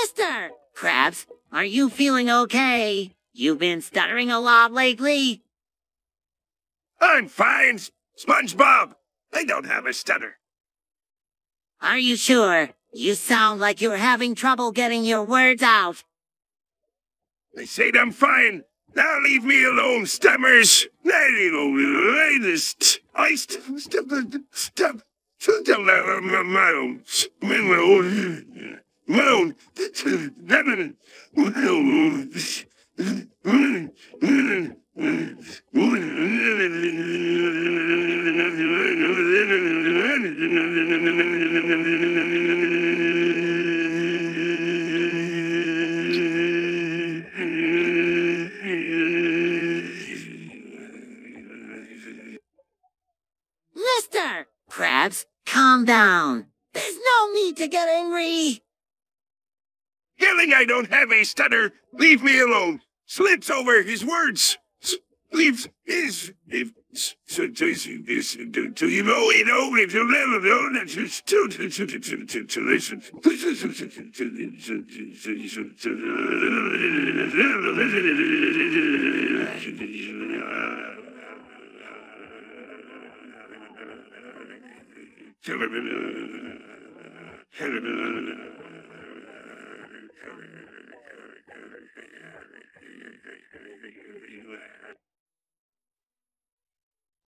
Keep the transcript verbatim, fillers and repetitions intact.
Mister Krabs, are you feeling okay? You've been stuttering a lot lately. I'm fine, SpongeBob. I don't have a stutter. Are you sure? You sound like you're having trouble getting your words out. I said I'm fine. Now leave me alone, stammers. Latest. I step, step, step, step, my own, my own, my own, Mister Krabs, calm down. There's no need to get angry. Yelling I don't have a stutter. Leave me alone. Slips over his words. Leaves his if so to to to you know you know if you never know that you to to to to to to listen to